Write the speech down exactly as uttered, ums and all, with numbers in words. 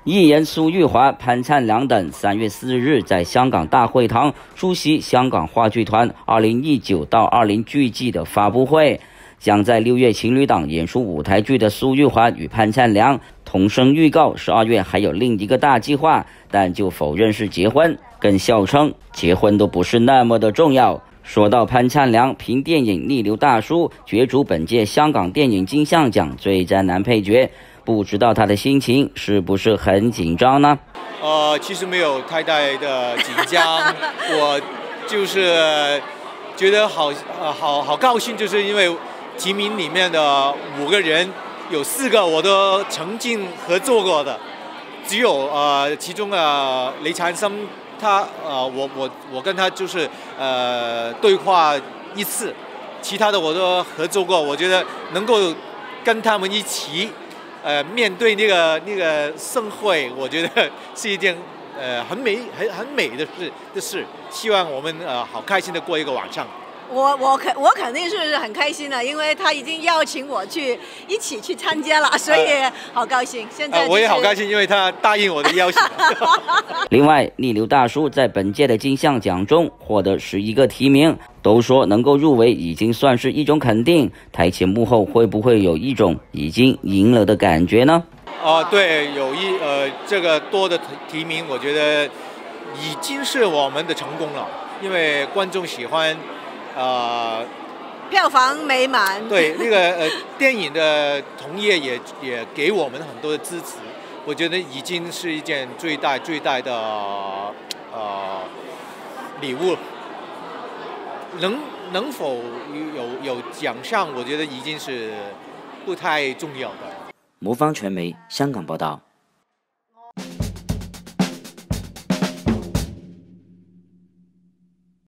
艺人苏玉华、潘灿良等三月四日在香港大会堂出席香港话剧团二零一九到二零剧季的发布会。将在六月情侣档演出舞台剧的苏玉华与潘灿良同声预告，十二月还有另一个大计划，但就否认是结婚，更笑称结婚都不是那么的重要。说到潘灿良凭电影《逆流大叔》角逐本届香港电影金像奖最佳男配角，不知道他的心情是不是很紧张呢？ 呃，其实没有太大的紧张，我就是觉得好呃好好高兴，就是因为提名里面的五个人有四个我都曾经合作过的，只有呃其中的雷禅森，他呃我我我跟他就是呃对话一次，其他的我都合作过，我觉得能够跟他们一起呃面对那个那个盛会，我觉得是一件呃很美很很美的事的事，希望我们呃好开心的过一个晚上。 我我肯我肯定是很开心的，因为他已经邀请我去一起去参加了，所以好高兴。现在、就是呃、 我也好高兴，因为他答应我的邀请。 另外，逆流大叔在本届的金像奖中获得十一个提名，都说能够入围已经算是一种肯定。台前幕后会不会有一种已经赢了的感觉呢？ 哦、呃，对，有一呃这个多的提名，我觉得已经是我们的成功了，因为观众喜欢。呃， 票房美满。 对，那个呃，电影的同业也也给我们很多的支持，我觉得已经是一件最大最大的呃礼物。能能否有有奖项，我觉得已经是不太重要的。 魔方传媒香港报道。